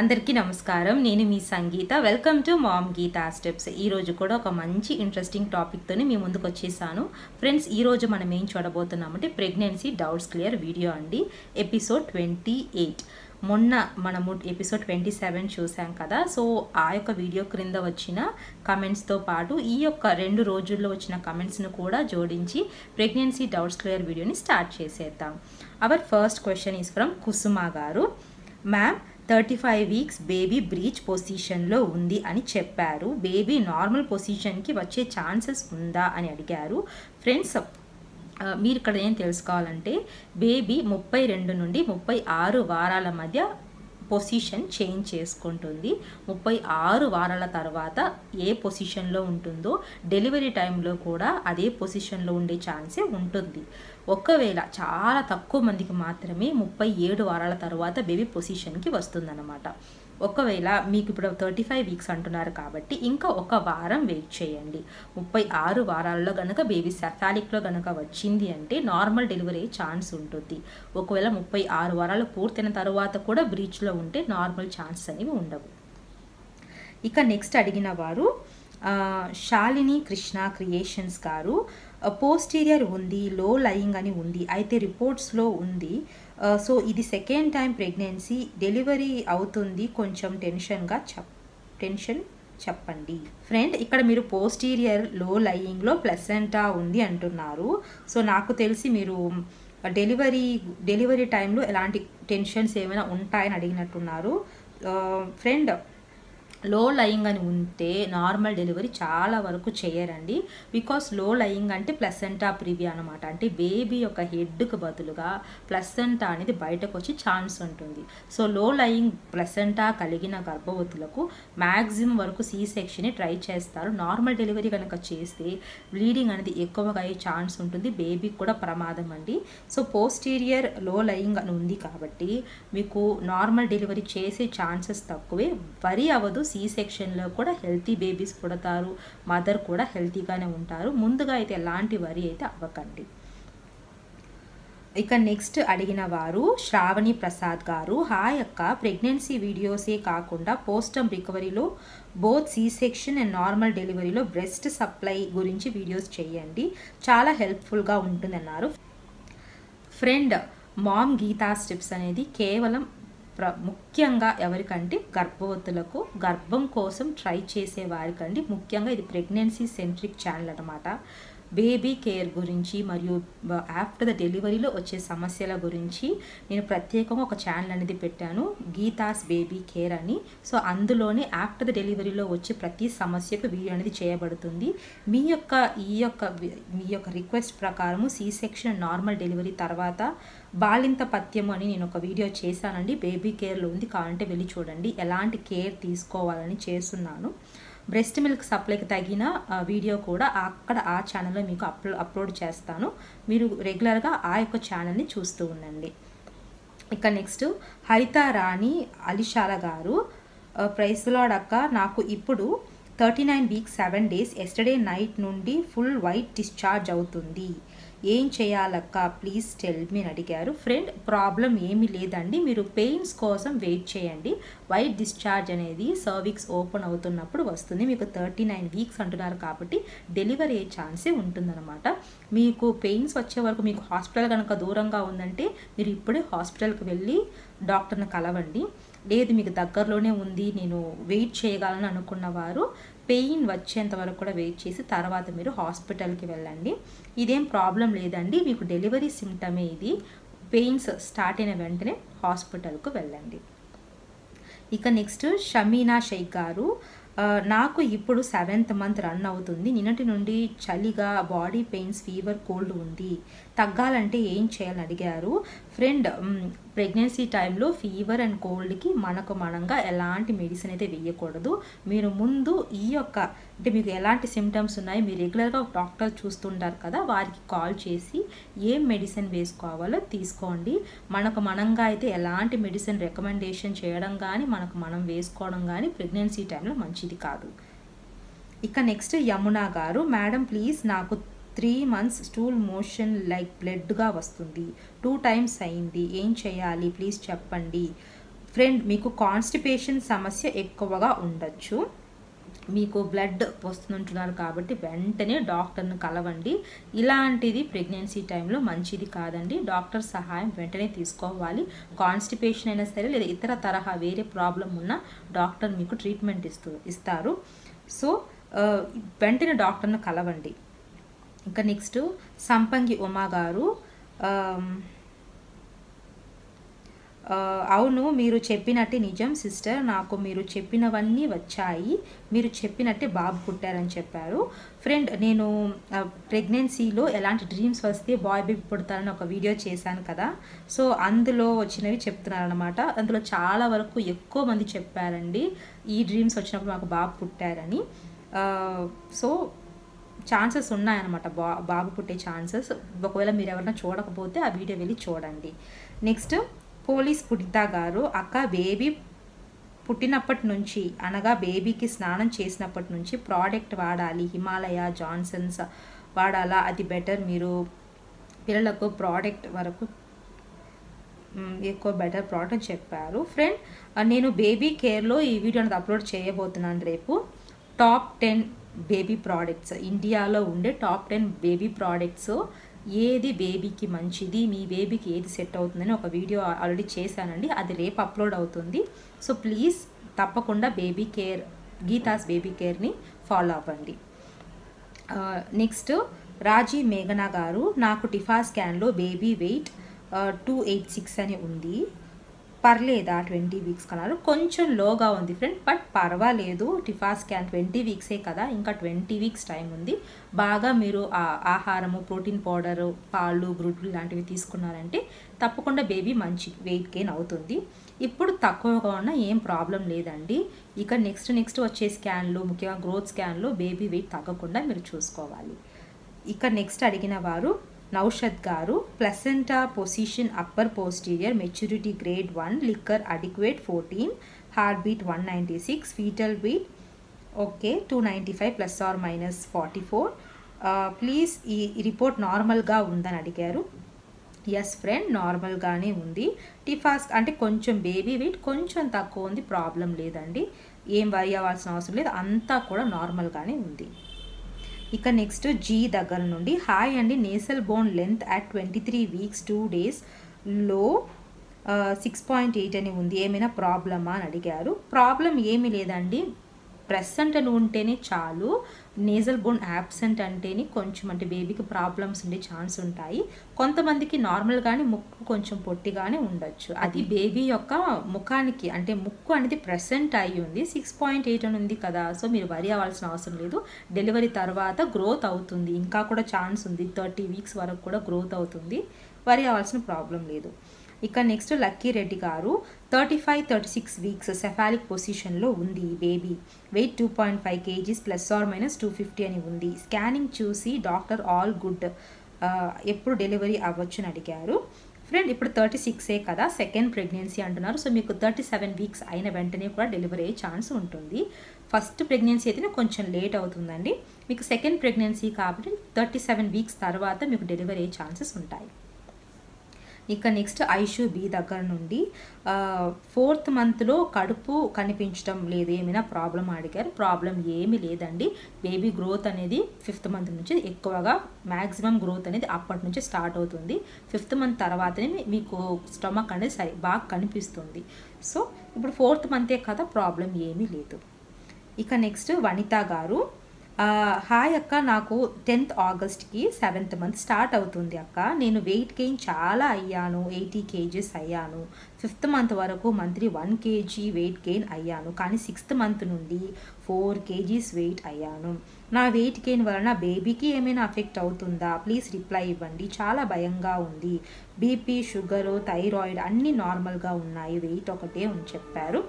అందరికీ నమస్కారం. నేను మీ Sangeetha. Welcome to mom Geetha steps. ఈరోజు కూడా ఒక మంచి ఇంట్రెస్టింగ్ టాపిక్తోనే మీ ముందుకు వచ్చేసాను. ఫ్రెండ్స్, ఈరోజు మనం ఏం చూడబోతున్నామంటే ప్రెగ్నెన్సీ డౌట్స్ క్లియర్ వీడియో అండి. ఎపిసోడ్ 28. మొన్న మనము ఎపిసోడ్ 27 చూసాం కదా. సో ఆ యొక్క వీడియో క్రింద వచ్చిన కమెంట్స్తో పాటు ఈ యొక్క 2 రోజుల్లో వచ్చిన కమెంట్స్ను కూడా జోడించి ప్రెగ్నెన్సీ డౌట్స్ క్లియర్ వీడియోని స్టార్ట్ చేసేద్దాం. Our first question is from Kusuma గారు. మ్యామ్, 35 వీక్స్ బేబీ బ్రీచ్ పొజిషన్లో ఉంది అని చెప్పారు. బేబీ నార్మల్ పొజిషన్కి వచ్చే ఛాన్సెస్ ఉందా అని అడిగారు. ఫ్రెండ్స్, మీరు ఇక్కడ ఏం తెలుసుకోవాలంటే బేబీ 32 నుండి 36 వారాల మధ్య పొజిషన్ చేంజ్ చేసుకుంటుంది. 36 వారాల తర్వాత ఏ పొజిషన్లో ఉంటుందో డెలివరీ టైంలో కూడా అదే పొజిషన్లో ఉండే ఛాన్సే ఉంటుంది. ఒకవేళ చాలా తక్కువ మందికి మాత్రమే 37 వారాల తర్వాత బేబీ పొజిషన్కి వస్తుందన్నమాట. ఒకవేళ మీకు ఇప్పుడు 35 వీక్స్ అంటున్నారు కాబట్టి ఇంకా ఒక వారం వెయిట్ చేయండి. 36 వారాల్లో కనుక బేబీ సెఫాలిక్లో కనుక వచ్చింది అంటే నార్మల్ డెలివరీ ఛాన్స్ ఉంటుంది. ఒకవేళ 36 వారాలు పూర్తయిన తర్వాత కూడా బ్రీచ్లో ఉంటే నార్మల్ ఛాన్సెస్ అనేవి ఉండవు. ఇక నెక్స్ట్ అడిగిన వారు శాలిని కృష్ణ క్రియేషన్స్ గారు. పోస్టీరియర్ ఉంది, లో లయింగ్ అని ఉంది, అయితే రిపోర్ట్స్లో ఉంది. సో ఇది సెకండ్ టైం ప్రెగ్నెన్సీ, డెలివరీ అవుతుంది, కొంచెం టెన్షన్ చెప్పండి. ఫ్రెండ్, ఇక్కడ మీరు పోస్టీరియర్ లో లయింగ్లో ప్లసెంటా ఉంది అంటున్నారు. సో నాకు తెలిసి మీరు డెలివరీ టైంలో ఎలాంటి టెన్షన్స్ ఏమైనా ఉంటాయని అడిగినట్టున్నారు. ఫ్రెండ్, లో లయింగ్ అని ఉంటే నార్మల్ డెలివరీ చాలా వరకు చేయరండి. బికాస్ లో లయింగ్ అంటే ప్లసెంటా ప్రివి అనమాట. అంటే బేబీ యొక్క హెడ్కి బదులుగా ప్లసెంటా అనేది బయటకు వచ్చి ఛాన్స్ ఉంటుంది. సో లో లయింగ్ ప్లసెంటా కలిగిన గర్భవతులకు మ్యాక్సిమం వరకు సి సెక్షన్ని ట్రై చేస్తారు. నార్మల్ డెలివరీ కనుక చేస్తే బ్లీడింగ్ అనేది ఎక్కువగా అయ్యే ఛాన్స్ ఉంటుంది. బేబీకి కూడా ప్రమాదం అండి. సో పోస్టీరియర్ లో లయింగ్ అని ఉంది కాబట్టి మీకు నార్మల్ డెలివరీ చేసే ఛాన్సెస్ తక్కువే. వరి అవ్వదు. సి సెక్షన్లో కూడా హెల్తీ బేబీస్ పుడతారు, మదర్ కూడా హెల్తీగానే ఉంటారు. ముందుగా అయితే ఎలాంటి వరి అయితే అవ్వకండి. ఇక నెక్స్ట్ అడిగిన వారు శ్రావణి ప్రసాద్ గారు. హాయ్ అక్క, ప్రెగ్నెన్సీ వీడియోసే కాకుండా పోస్టమ్ రికవరీలో both C section and normal డెలివరీలో బ్రెస్ట్ సప్లై గురించి వీడియోస్ చేయండి, చాలా హెల్ప్ఫుల్గా ఉంటుందన్నారు. ఫ్రెండ్, మామ్ గీతా స్టెప్స్ అనేది కేవలం ముఖ్యంగా ఎవరికంటే గర్భవతులకు, గర్భం కోసం ట్రై చేసే వారికండి. ముఖ్యంగా ఇది ప్రెగ్నెన్సీ సెంట్రిక్ ఛానల్ అన్నమాట. బేబీ కేర్ గురించి మరియు ఆఫ్టర్ ద డెలివరీలో వచ్చే సమస్యల గురించి నేను ప్రత్యేకంగా ఒక ఛానల్ అనేది పెట్టాను, గీతాస్ బేబీ కేర్ అని. సో అందులోనే ఆఫ్టర్ ద డెలివరీలో వచ్చే ప్రతి సమస్యకు వీడియో అనేది చేయబడుతుంది. మీ యొక్క రిక్వెస్ట్ ప్రకారము సి సెక్షన్ నార్మల్ డెలివరీ తర్వాత బాలింత పథ్యము అని నేను ఒక వీడియో చేశానండి. బేబీ కేర్లో ఉంది, కావాలంటే వెళ్ళి చూడండి. ఎలాంటి కేర్ తీసుకోవాలని చేస్తున్నాను. బ్రెస్ట్ మిల్క్ సప్లైకి తగిన వీడియో కూడా అక్కడ ఆ ఛానల్లో మీకు అప్లోడ్ చేస్తాను. మీరు రెగ్యులర్గా ఆ యొక్క ఛానల్ని చూస్తూ ఉండండి. ఇక నెక్స్ట్ హరిత రాణి అలిషాల గారు. ప్రైస్ లార్డ్ అక్క, నాకు ఇప్పుడు 39 వీక్స్ 7 డేస్ ఎస్టర్డే నైట్ నుండి ఫుల్ వైట్ డిశ్చార్జ్ అవుతుంది, ఏం చేయాలక్క ప్లీజ్ టెల్ మీ అని అడిగారు. ఫ్రెండ్, ప్రాబ్లం ఏమీ లేదండి, మీరు పెయిన్స్ కోసం వెయిట్ చేయండి. వైట్ డిశ్చార్జ్ అనేది సర్విక్స్ ఓపెన్ అవుతున్నప్పుడు వస్తుంది. మీకు 39 వీక్స్ అంటున్నారు కాబట్టి డెలివరీ అయ్యే ఛాన్సే ఉంటుందన్నమాట. మీకు పెయిన్స్ వచ్చే వరకు మీకు హాస్పిటల్ కనుక దూరంగా ఉందంటే మీరు ఇప్పుడే హాస్పిటల్కి వెళ్ళి డాక్టర్ని కలవండి. లేదు మీకు దగ్గరలోనే ఉంది, నేను వెయిట్ చేయగలను అనుకున్న వారు పెయిన్ వచ్చేంత వరకు కూడా వెయిట్ చేసి తర్వాత మీరు హాస్పిటల్కి వెళ్ళండి. ఇదేం ప్రాబ్లం లేదండి, మీకు డెలివరీ సిమ్టమే ఇది. పెయిన్స్ స్టార్ట్ అయిన వెంటనే హాస్పిటల్కు వెళ్ళండి. ఇక నెక్స్ట్ షమీనా షేక్ గారు. నాకు ఇప్పుడు 7th మంత్ రన్ అవుతుంది. నిన్నటి నుండి చలిగా, బాడీ పెయిన్స్, ఫీవర్, కోల్డ్ ఉంది, తగ్గాలంటే ఏం చేయాలని అడిగారు. ఫ్రెండ్, ప్రెగ్నెన్సీ టైంలో ఫీవర్ అండ్ కోల్డ్కి మనంగా ఎలాంటి మెడిసిన్ అయితే వేయకూడదు. మీరు ముందు అంటే మీకు ఎలాంటి సిమ్టమ్స్ ఉన్నాయి, మీరు రెగ్యులర్గా డాక్టర్ చూస్తుంటారు కదా, వారికి కాల్ చేసి ఏం మెడిసిన్ వేసుకోవాలో తీసుకోండి. మనంగా అయితే ఎలాంటి మెడిసిన్ రికమెండేషన్ చేయడం కానీ మనం వేసుకోవడం కానీ ప్రెగ్నెన్సీ టైంలో మంచిది కాదు. ఇక నెక్స్ట్ యమున గారు. మేడం ప్లీజ్, నాకు 3 months స్టూల్ మోషన్ లైక్ బ్లడ్గా వస్తుంది, 2 times అయింది, ఏం చేయాలి ప్లీజ్ చెప్పండి. ఫ్రెండ్, మీకు కాన్స్టిపేషన్ సమస్య ఎక్కువగా ఉండొచ్చు. మీకు బ్లడ్ వస్తుంటున్నారు కాబట్టి వెంటనే డాక్టర్ని కలవండి. ఇలాంటిది ప్రెగ్నెన్సీ టైంలో మంచిది కాదండి. డాక్టర్ సహాయం వెంటనే తీసుకోవాలి. కాన్స్టిపేషన్ అయినా సరే లేదా ఇతర తరహా వేరే ప్రాబ్లం ఉన్న డాక్టర్ మీకు ట్రీట్మెంట్ ఇస్తారు. సో వెంటనే డాక్టర్ని కలవండి. ఇంకా నెక్స్ట్ సంపంగి ఉమా గారు, అవును, మీరు చెప్పినట్టే నిజం సిస్టర్, నాకు మీరు చెప్పినవన్నీ వచ్చాయి, మీరు చెప్పినట్టే బాబు పుట్టారని చెప్పారు. ఫ్రెండ్, నేను ప్రెగ్నెన్సీలో ఎలాంటి డ్రీమ్స్ వస్తే బాయ్ బేబీ పుడతారని ఒక వీడియో చేశాను కదా, సో అందులో వచ్చినవి చెప్తున్నారనమాట. అందులో చాలా వరకు ఎక్కువ మంది చెప్పారండి ఈ డ్రీమ్స్ వచ్చినప్పుడు మాకు బాబు పుట్టారని. సో ఛాన్సెస్ ఉన్నాయన్నమాట, బాబు పుట్టే ఛాన్సెస్. ఒకవేళ మీరు ఎవరైనా చూడకపోతే ఆ వీడియో వెళ్ళి చూడండి. నెక్స్ట్ పోలీస్ పుడితా గారు, అక్క బేబీ పుట్టినప్పటి నుంచి అనగా బేబీకి స్నానం చేసినప్పటి నుంచి ప్రోడక్ట్ వాడాలి, హిమాలయ జాన్సన్స్ వాడాలా, అది బెటర్, మీరు పిల్లలకు ప్రోడక్ట్ వరకు ఎక్కువ బెటర్ ప్రోడక్ట్ చెప్పారు. ఫ్రెండ్, నేను బేబీ కేర్లో ఈ వీడియో అనేది అప్లోడ్ చేయబోతున్నాను రేపు. టాప్ 10 బేబీ ప్రోడక్ట్స్, ఇండియాలో ఉండే టాప్ 10 బేబీ ప్రోడక్ట్స్, ఏది బేబీకి మంచిది, మీ బేబీకి ఏది సెట్ అవుతుందని ఒక వీడియో ఆల్రెడీ చేశానండి, అది రేపు అప్లోడ్ అవుతుంది. సో ప్లీజ్ తప్పకుండా బేబీ కేర్, గీతాస్ బేబీ కేర్ని ఫాలో అవ్వండి. నెక్స్ట్ రాజీ మేఘనా గారు, నాకు టిఫా స్కాన్లో బేబీ వెయిట్ 286 అని ఉంది, పర్లేదా 20 వీక్స్ కన్నారు. కొంచెం లోగా ఉంది ఫ్రెండ్, బట్ పర్వాలేదు, టిఫా స్కాన్ 20 వీక్సే కదా, ఇంకా 20 వీక్స్ టైం ఉంది. బాగా మీరు ఆహారము, ప్రోటీన్ పౌడరు, పాలు, గుడ్లు ఇలాంటివి తీసుకున్నారంటే తప్పకుండా బేబీ మంచి వెయిట్ గెయిన్ అవుతుంది. ఇప్పుడు తక్కువగా ఉన్న ఏం ప్రాబ్లం లేదండి. ఇక నెక్స్ట్ వచ్చే స్కాన్లు, ముఖ్యంగా గ్రోత్ స్కాన్లో బేబీ వెయిట్ తగ్గకుండా మీరు చూసుకోవాలి. ఇక నెక్స్ట్ అడిగిన వారు నౌషద్ గారు, placenta position upper posterior, maturity grade 1, liquor adequate 14, heart beat 196, fetal beat okay 295 ± 44. Please ఈ రిపోర్ట్ నార్మల్గా ఉందని అడిగారు. ఎస్ ఫ్రెండ్, నార్మల్గానే ఉంది. టిఫాస్ అంటే కొంచెం బేబీ వెయిట్ కొంచెం తక్కువ ఉంది, ప్రాబ్లం లేదండి, ఏం వరి అవ్వాల్సిన అవసరం లేదు, అంతా కూడా నార్మల్గానే ఉంది. ఇక నెక్స్ట్ జీ దగ్గర నుండి, హాయ్ అండి, nasal bone length at 23 weeks 2 days లో 6.8 అని ఉంది, ఏమైనా ప్రాబ్లమా అని అడిగారు. ప్రాబ్లం ఏమీ లేదండి, ప్రెసెంట్ అని ఉంటేనే చాలు. నేజల్ బోన్ యాబ్సెంట్ అంటేనే కొంచెం అంటే బేబీకి ప్రాబ్లమ్స్ ఉండే ఛాన్స్ ఉంటాయి. కొంతమందికి నార్మల్గానే ముక్కు కొంచెం పొట్టిగానే ఉండొచ్చు, అది బేబీ యొక్క ముఖానికి అంటే ముక్కు అనేది ప్రెసెంట్ అయ్యి ఉంది. 6.8 అని ఉంది కదా, సో మీరు వరి అవ్వాల్సిన అవసరం లేదు. డెలివరీ తర్వాత గ్రోత్ అవుతుంది, ఇంకా కూడా ఛాన్స్ ఉంది, 30 వీక్స్ వరకు కూడా గ్రోత్ అవుతుంది, వరి అవ్వాల్సిన ప్రాబ్లం లేదు. ఇక నెక్స్ట్ లక్కీ రెడ్డి గారు, 35-36 వీక్స్ సెఫాలిక్ పొజిషన్లో ఉంది ఈ బేబీ, వెయిట్ 2.5 kg ± 250 అని ఉంది, స్కానింగ్ చూసి డాక్టర్ ఆల్ గుడ్, ఎప్పుడు డెలివరీ అవ్వచ్చు అని అడిగారు. ఫ్రెండ్, ఇప్పుడు 36ఏ కదా, సెకండ్ ప్రెగ్నెన్సీ అంటున్నారు, సో మీకు 37 వీక్స్ అయిన వెంటనే కూడా డెలివరీ అయ్యే ఛాన్స్ ఉంటుంది. ఫస్ట్ ప్రెగ్నెన్సీ అయితేనే కొంచెం లేట్ అవుతుందండి, మీకు సెకండ్ ప్రెగ్నెన్సీ కాబట్టి 37 వీక్స్ తర్వాత మీకు డెలివరీ అయ్యే ఛాన్సెస్ ఉంటాయి. ఇక నెక్స్ట్ ఐషు బి దగ్గర నుండి, 4th మంత్లో కడుపు కనిపించడం లేదు, ఏమైనా ప్రాబ్లం అడిగారు. ప్రాబ్లం ఏమీ లేదండి, బేబీ గ్రోత్ అనేది 5th మంత్ నుంచి ఎక్కువగా మ్యాక్సిమం గ్రోత్ అనేది అప్పటి నుంచి స్టార్ట్ అవుతుంది. 5th మంత్ తర్వాతనే మీకు స్టమక్ అనేది బాగా కనిపిస్తుంది. సో ఇప్పుడు 4th మంతే కదా, ప్రాబ్లం ఏమీ లేదు. ఇక నెక్స్ట్ వనిత గారు, హాయ్ అక్క, నాకు 10th ఆగస్ట్కి 7th మంత్ స్టార్ట్ అవుతుంది అక్క, నేను వెయిట్ గెయిన్ చాలా అయ్యాను, 80 kgs అయ్యాను. 5th మంత్ వరకు మంత్లీ 1 kg వెయిట్ గెయిన్ అయ్యాను, కానీ 6th మంత్ నుండి 4 kgs వెయిట్ అయ్యాను. నా వెయిట్ గెయిన్ వలన బేబీకి ఏమైనా అఫెక్ట్ అవుతుందా, ప్లీజ్ రిప్లై ఇవ్వండి, చాలా భయంగా ఉంది, బీపీ, షుగరు, థైరాయిడ్ అన్నీ నార్మల్గా ఉన్నాయి, వెయిట్ ఒకటే అని చెప్పారు.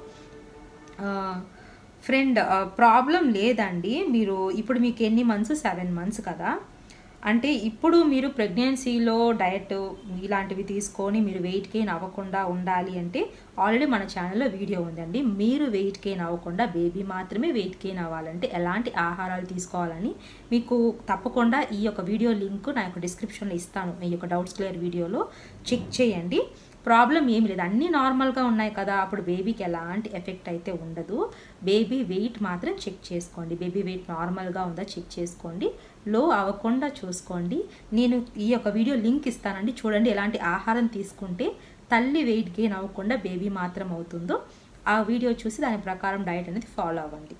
ఫ్రెండ్, ప్రాబ్లం లేదండి, మీరు ఇప్పుడు మీకు ఎన్ని మంత్స్, 7 months కదా, అంటే ఇప్పుడు మీరు ప్రెగ్నెన్సీలో డయట్ ఇలాంటివి తీసుకొని మీరు వెయిట్ గెయిన్ అవ్వకుండా ఉండాలి అంటే ఆల్రెడీ మన ఛానల్లో వీడియో ఉందండి. మీరు వెయిట్ గెయిన్ అవ్వకుండా బేబీ మాత్రమే వెయిట్ గెయిన్ అవ్వాలంటే ఎలాంటి ఆహారాలు తీసుకోవాలని మీకు తప్పకుండా ఈ యొక్క వీడియో లింక్ నా యొక్క డిస్క్రిప్షన్లో ఇస్తాను, మీ యొక్క డౌట్స్ క్లియర్ వీడియోలో చెక్ చేయండి. ప్రాబ్లం ఏమి లేదు, అన్నీ నార్మల్గా ఉన్నాయి కదా, అప్పుడు బేబీకి ఎలాంటి ఎఫెక్ట్ అయితే ఉండదు. బేబీ వెయిట్ మాత్రం చెక్ చేసుకోండి. బేబీ వెయిట్ నార్మల్గా ఉందా చెక్ చేసుకోండి, లో అవ్వకుండా చూసుకోండి. నేను ఈ యొక్క వీడియో లింక్ ఇస్తానండి, చూడండి ఎలాంటి ఆహారం తీసుకుంటే తల్లి వెయిట్ గెయిన్ అవ్వకుండా బేబీ మాత్రం అవుతుందో ఆ వీడియో చూసి దాని ప్రకారం డైట్ అనేది ఫాలో అవ్వండి.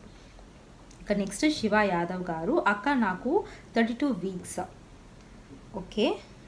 ఇక నెక్స్ట్ శివ యాదవ్ గారు, అక్క నాకు 32 వీక్స్, ఓకే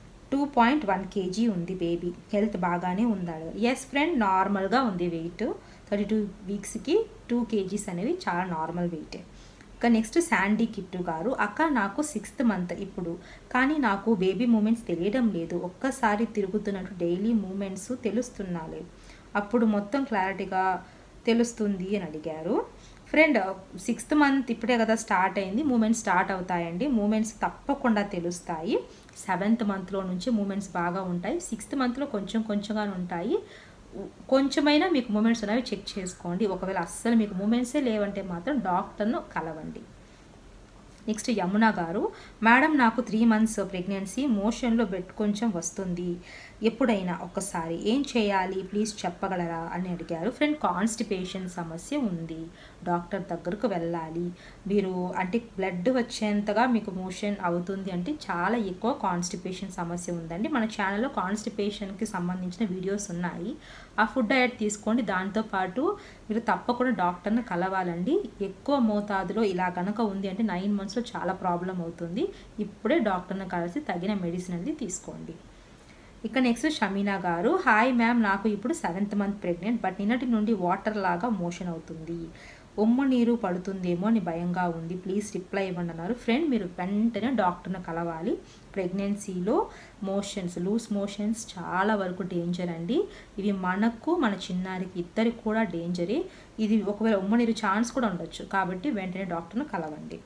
2.1 kg ఉంది, బేబీ హెల్త్ బాగానే ఉందాడు. ఎస్ ఫ్రెండ్, నార్మల్గా ఉంది వెయిట్. 32 వీక్స్కి 2 kgs అనేవి చాలా నార్మల్ వెయిటే. ఇక నెక్స్ట్ శాండీ కిట్టు గారు, అక్క నాకు 6th మంత్ ఇప్పుడు, కానీ నాకు బేబీ మూమెంట్స్ తెలియడం లేదు, ఒక్కసారి తిరుగుతున్నట్టు డైలీ మూమెంట్స్ తెలుస్తున్నాయి, అప్పుడు మొత్తం క్లారిటీగా తెలుస్తుంది అని అడిగారు. ఫ్రెండ్, 6th మంత్ ఇప్పుడే కదా స్టార్ట్ అయింది, మూమెంట్స్ స్టార్ట్ అవుతాయండి, మూమెంట్స్ తప్పకుండా తెలుస్తాయి. 7th మంత్లో నుంచి మూమెంట్స్ బాగా ఉంటాయి, 6th మంత్లో కొంచెం కొంచెంగా ఉంటాయి. కొంచెమైనా మీకు మూమెంట్స్ అనేవి చెక్ చేసుకోండి. ఒకవేళ అస్సలు మీకు మూమెంట్సే లేవంటే మాత్రం డాక్టర్ను కలవండి. నెక్స్ట్ యమున గారు, మేడం నాకు 3 months ప్రెగ్నెన్సీ, మోషన్లో బ్లడ్ కొంచెం వస్తుంది, ఎప్పుడైనా ఒకసారి ఏం చేయాలి ప్లీజ్ చెప్పగలరా అని అడిగారు. ఫ్రెండ్, కాన్స్టిపేషన్ సమస్య ఉంది, డాక్టర్ దగ్గరకు వెళ్ళాలి. మీరు అంటే బ్లడ్ వచ్చేంతగా మీకు మోషన్ అవుతుంది అంటే చాలా ఎక్కువ కాన్స్టిపేషన్ సమస్య ఉందండి. మన ఛానల్లో కాన్స్టిపేషన్కి సంబంధించిన వీడియోస్ ఉన్నాయి, ఆ ఫుడ్ డయట్ తీసుకోండి. దాంతోపాటు మీరు తప్పకుండా డాక్టర్ని కలవాలండి. ఎక్కువ మోతాదులో ఇలా కనుక ఉంది అంటే 9 monthsలో చాలా ప్రాబ్లం అవుతుంది. ఇప్పుడే డాక్టర్ని కలిసి తగిన మెడిసిన్ అనేది తీసుకోండి. ఇక నెక్స్ట్ షమీనా గారు, హాయ్ మ్యామ్, నాకు ఇప్పుడు 7th మంత్ ప్రెగ్నెంట్, బట్ నిన్నటి నుండి వాటర్ లాగా మోషన్ అవుతుంది, ఉమ్మ నీరు పడుతుందేమో అని భయంగా ఉంది, ప్లీజ్ రిప్లై ఇవ్వండి అన్నారు. ఫ్రెండ్, మీరు వెంటనే డాక్టర్ని కలవాలి. ప్రెగ్నెన్సీలో మోషన్స్, లూజ్ మోషన్స్ చాలా వరకు డేంజర్ అండి. ఇవి మనకు మన చిన్నారికి ఇద్దరికి కూడా డేంజరే. ఇది ఒకవేళ ఉమ్మ నీరు ఛాన్స్ కూడా ఉండొచ్చు, కాబట్టి వెంటనే డాక్టర్ని కలవండి.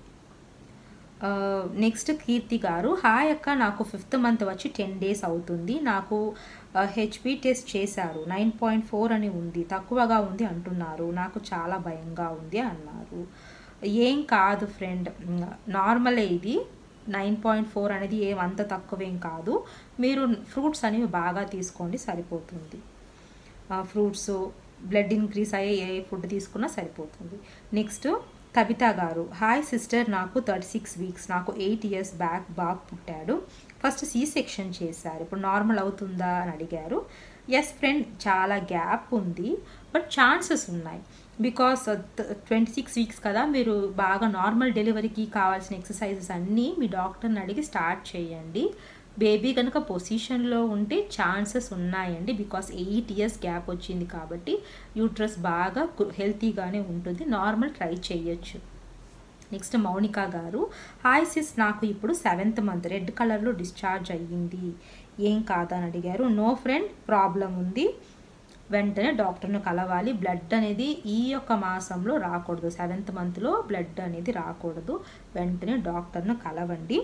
నెక్స్ట్ కీర్తి గారు, హాయ్ అక్క, నాకు 5th మంత్ వచ్చి 10 days అవుతుంది, నాకు హెచ్పి టెస్ట్ చేశారు, 9.4 అని ఉంది, తక్కువగా ఉంది అంటున్నారు, నాకు చాలా భయంగా ఉంది అన్నారు. ఏం కాదు ఫ్రెండ్, నార్మలే ఇది. 9.4 అనేది ఏమంత తక్కువేం కాదు. మీరు ఫ్రూట్స్ అనేవి బాగా తీసుకోండి, సరిపోతుంది. ఫ్రూట్స్, బ్లడ్ ఇంక్రీజ్ అయ్యే ఏ ఫుడ్ తీసుకున్నా సరిపోతుంది. నెక్స్ట్ కవిత గారు, హాయ్ సిస్టర్, నాకు 36 weeks, నాకు 8 years బ్యాక్ బాబు పుట్టాడు, ఫస్ట్ C-section చేశారు, ఇప్పుడు నార్మల్ అవుతుందా అని అడిగారు. ఎస్ ఫ్రెండ్, చాలా గ్యాప్ ఉంది, బట్ ఛాన్సెస్ ఉన్నాయి. బికాస్ 26 weeks కదా, మీరు బాగా నార్మల్ డెలివరీకి కావాల్సిన ఎక్సర్సైజెస్ అన్నీ మీ డాక్టర్ని అడిగి స్టార్ట్ చేయండి. బేబీ కనుక పొజిషన్లో ఉంటే ఛాన్సెస్ ఉన్నాయండి, బికాస్ 8 years గ్యాప్ వచ్చింది కాబట్టి యూట్రస్ బాగా హెల్తీగానే ఉంటుంది, నార్మల్ ట్రై చేయొచ్చు. నెక్స్ట్ మౌనిక గారు, హాయ్ సిస్, నాకు ఇప్పుడు 7th మంత్ రెడ్ కలర్లో డిశ్చార్జ్ అయ్యింది, ఏం కాదని అడిగారు. నో ఫ్రెండ్, ప్రాబ్లం ఉంది, వెంటనే డాక్టర్ను కలవాలి. బ్లడ్ అనేది ఈ యొక్క మాసంలో రాకూడదు, 7th మంత్లో బ్లడ్ అనేది రాకూడదు, వెంటనే డాక్టర్ను కలవండి.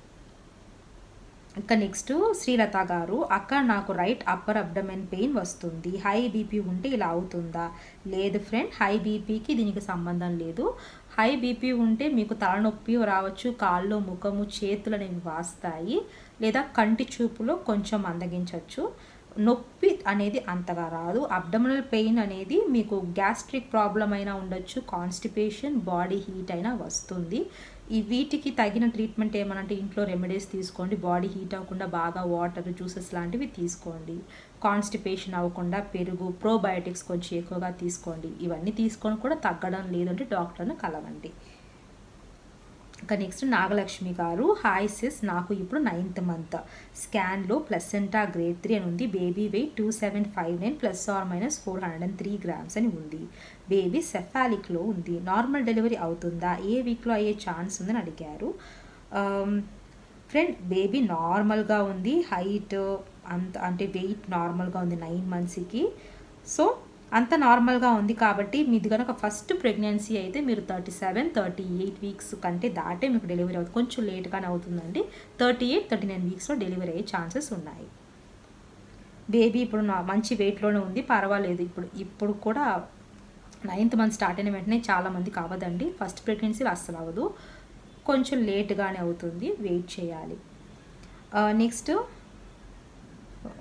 ఇక నెక్స్ట్ శ్రీలత గారు, అక్క నాకు రైట్ అప్పర్ అబ్డమెన్ పెయిన్ వస్తుంది, హై బీపీ ఉంటే ఇలా అవుతుందా? లేదు ఫ్రెండ్, హై బీపీకి దీనికి సంబంధం లేదు. హై బీపీ ఉంటే మీకు తలనొప్పి రావచ్చు, కాళ్ళు, ముఖము, చేతులు అనేవి వాస్తాయి, లేదా కంటి చూపులో కొంచెం మందగించవచ్చు. నొప్పి అనేది అంతగా రాదు. అబ్డమినల్ పెయిన్ అనేది మీకు గ్యాస్ట్రిక్ ప్రాబ్లం అయినా ఉండొచ్చు, కాన్స్టిపేషన్, బాడీ హీట్ అయినా వస్తుంది. ఈ వీటికి తగిన ట్రీట్మెంట్ ఏమనంటే ఇంట్లో రెమెడీస్ తీసుకోండి, బాడీ హీట్ అవ్వకుండా బాగా వాటర్, జ్యూసెస్ లాంటివి తీసుకోండి. కాన్స్టిపేషన్ అవ్వకుండా పెరుగు, ప్రోబయోటిక్స్ కొంచెం ఎక్కువగా తీసుకోండి. ఇవన్నీ తీసుకొని కూడా తగ్గడం లేదంటే డాక్టర్ని కలవండి. ఇక నెక్స్ట్ నాగలక్ష్మి గారు, హాయ్ సిస్, నాకు ఇప్పుడు 9th మంత్, స్కాన్లో ప్లసెంటా గ్రేడ్ 3 అని ఉంది, బేబీ వెయిట్ 2759 ± 403 grams అని ఉంది, బేబీ సెఫాలిక్లో ఉంది, నార్మల్ డెలివరీ అవుతుందా, ఏ వీక్లో అయ్యే ఛాన్స్ ఉందని అడిగారు. ఫ్రెండ్, బేబీ నార్మల్గా ఉంది, హైట్ అంటే వెయిట్ నార్మల్గా ఉంది 9 monthsకి, సో అంత నార్మల్గా ఉంది కాబట్టి మీది కనుక ఫస్ట్ ప్రెగ్నెన్సీ అయితే మీరు 37-38 weeks కంటే దాటే మీకు డెలివరీ అవుతుంది, కొంచెం లేట్గానే అవుతుందండి. 38-39 weeksలో డెలివరీ అయ్యే ఛాన్సెస్ ఉన్నాయి. బేబీ ఇప్పుడు మంచి వెయిట్లోనే ఉంది, పర్వాలేదు. ఇప్పుడు కూడా 9th మంత్ స్టార్ట్ అయిన వెంటనే చాలామందికి అవ్వదండి, ఫస్ట్ ప్రెగ్నెన్సీలో అస్సలు అవ్వదు, కొంచెం లేట్గానే అవుతుంది, వెయిట్ చేయాలి. నెక్స్ట్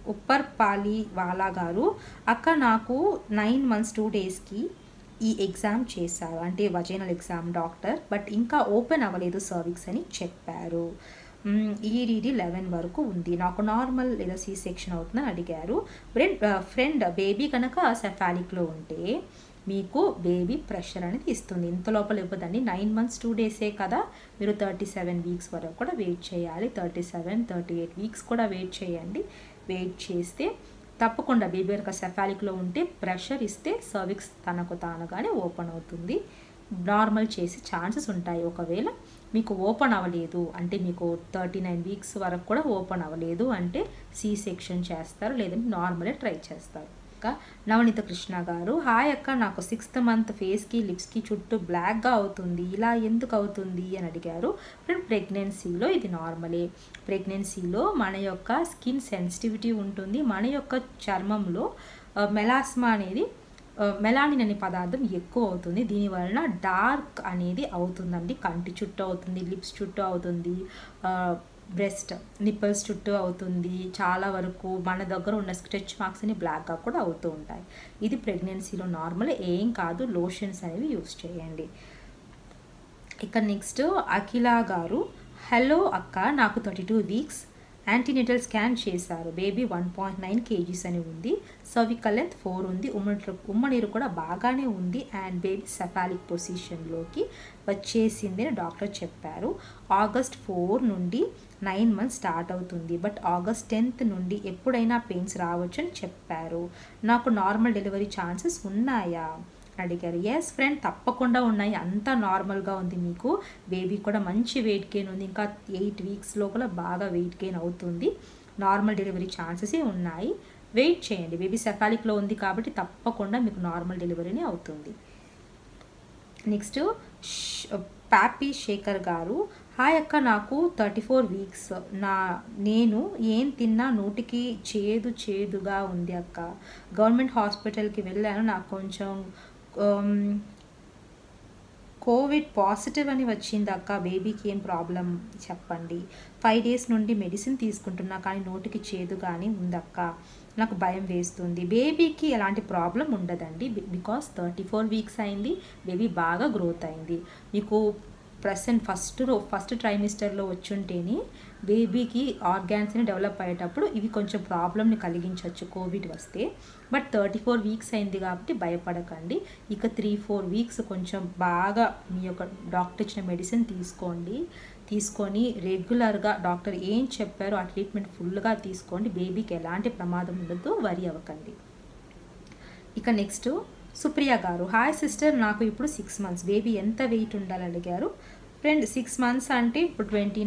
ఉప్పర్పాలి వాలా గారు, అక్క నాకు 9 months 2 daysకి ఈ ఎగ్జామ్ చేశారు, అంటే వజైనల్ ఎగ్జామ్ డాక్టర్, బట్ ఇంకా ఓపెన్ అవ్వలేదు సర్విక్స్ అని చెప్పారు. ఈడీడీ 11 వరకు ఉంది, నాకు నార్మల్ లేదా సి సెక్షన్ అవుతుందని అడిగారు. ఫ్రెండ్ బేబీ కనుక సెఫాలిక్లో ఉంటే మీకు బేబీ ప్రెషర్ అనేది ఇస్తుంది. ఇంత లోపల ఇవ్వదండి. 9 months 2 daysే కదా, మీరు 37 weeks వరకు కూడా వెయిట్ చేయాలి. 37-38 weeks కూడా వెయిట్ చేయండి. వెయిట్ చేస్తే తప్పకుండా బేబీ కనుక సెఫాలిక్లో ఉంటే ప్రెషర్ ఇస్తే సర్విక్స్ తనకు తానుగానే ఓపెన్ అవుతుంది. నార్మల్ చేసే ఛాన్సెస్ ఉంటాయి. ఒకవేళ మీకు ఓపెన్ అవ్వలేదు అంటే, మీకు 39 weeks వరకు కూడా ఓపెన్ అవ్వలేదు అంటే సి సెక్షన్ చేస్తారు, లేదంటే నార్మలే ట్రై చేస్తారు. నవనీత కృష్ణ గారు, హాయ్ అక్క, నాకు 6th month ఫేస్కి లిప్స్కి చుట్టూ బ్లాక్గా అవుతుంది, ఇలా ఎందుకు అవుతుంది అని అడిగారు. ప్రెగ్నెన్సీలో ఇది నార్మలే. ప్రెగ్నెన్సీలో మన యొక్క స్కిన్ సెన్సిటివిటీ ఉంటుంది. మన యొక్క చర్మంలో మెలాస్మా అనేది మెలానిన్ అనే పదార్థం ఎక్కువ అవుతుంది. దీనివలన డార్క్ అనేది అవుతుందండి. కంటి చుట్టూ అవుతుంది, లిప్స్ చుట్టూ అవుతుంది, బ్రెస్ట్ నిప్పల్స్ చుట్టూ అవుతుంది. చాలా వరకు మన దగ్గర ఉన్న స్ట్రెచ్ మార్క్స్ అని బ్లాక్గా కూడా అవుతూ ఉంటాయి. ఇది ప్రెగ్నెన్సీలో నార్మల్, ఏం కాదు. లోషన్స్ అనేవి యూస్ చేయండి. ఇక నెక్స్ట్ అఖిల గారు, హలో అక్క, నాకు 32 weeks యాంటీనేటల్ స్కాన్ చేశారు. బేబీ 1.9 kgs అని ఉంది. సర్వికల్ లెంత్ 4 ఉంది. ఉమ్మనీరు కూడా బాగానే ఉంది. అండ్ బేబీ సెఫాలిక్ పొజిషన్లోకి వచ్చేసింది అని డాక్టర్ చెప్పారు. August 4 నుండి 9 months స్టార్ట్ అవుతుంది. బట్ August 10th నుండి ఎప్పుడైనా పెయిన్స్ రావచ్చు అని చెప్పారు. నాకు నార్మల్ డెలివరీ ఛాన్సెస్ ఉన్నాయా అడిగారు. ఎస్ ఫ్రెండ్, తప్పకుండా ఉన్నాయి. అంతా నార్మల్గా ఉంది. మీకు బేబీ కూడా మంచి వెయిట్ గెయిన్ ఉంది. ఇంకా 8 weeks లోపల బాగా వెయిట్ గెయిన్ అవుతుంది. నార్మల్ డెలివరీ ఛాన్సెసే ఉన్నాయి. వెయిట్ చేయండి. బేబీ సెఫాలిక్లో ఉంది కాబట్టి తప్పకుండా మీకు నార్మల్ డెలివరీనే అవుతుంది. నెక్స్ట్ పాపీ శేఖర్ గారు, హాయ్ అక్క, నాకు 34 weeks, నేను ఏం తిన్నా నోటికి చేదుగా ఉంది అక్క. గవర్నమెంట్ హాస్పిటల్కి వెళ్ళాను, నాకు కొంచెం కోవిడ్ పాజిటివ్ అని వచ్చింది అక్క. బేబీకి ఏం ప్రాబ్లం చెప్పండి. 5 days నుండి మెడిసిన్ తీసుకుంటున్నా, కానీ నోటికి చేదుగానే ఉందక్క. నాకు భయం వేస్తుంది. బేబీకి ఎలాంటి ప్రాబ్లం ఉండదండి, బికాస్ 34 weeks అయింది. బేబీ బాగా గ్రోత్ అయింది. మీకు ఫస్ట్ ట్రైమిస్టర్లో వచ్చుంటేనే బేబీకి ఆర్గాన్స్ని డెవలప్ అయ్యేటప్పుడు ఇవి కొంచెం ప్రాబ్లమ్ని కలిగించవచ్చు కోవిడ్ వస్తే. బట్ 34 weeks అయింది కాబట్టి భయపడకండి. ఇక 3-4 weeks కొంచెం బాగా మీ యొక్క డాక్టర్ ఇచ్చిన మెడిసిన్ తీసుకొని రెగ్యులర్గా డాక్టర్ ఏం చెప్పారో ఆ ట్రీట్మెంట్ ఫుల్గా తీసుకోండి. బేబీకి ఎలాంటి ప్రమాదం ఉండదు, వరి అవ్వకండి. ఇక నెక్స్ట్ సుప్రియ గారు, హాయ్ సిస్టర్, నాకు ఇప్పుడు 6 months, బేబీ ఎంత వెయిట్ ఉండాలని అడిగారు. ఫ్రెండ్ 6 months అంటే ఇప్పుడు